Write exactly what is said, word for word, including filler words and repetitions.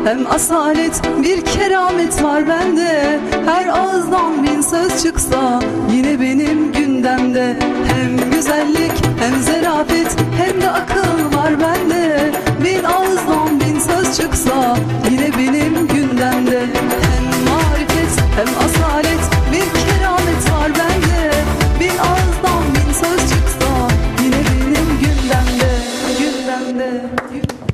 hem asalet, bir keramet var bende. Her ağızdan bin söz çıksa yine benim gündemde. Hem güzellik hem zarafet hem de akıl var bende. Bin ağızdan bin söz çıksa yine benim gündemde. Hem marifet hem asalet, bir keramet var bende. Bin ağızdan bin söz çıksa yine benim gündemde, gündemde, gündemde.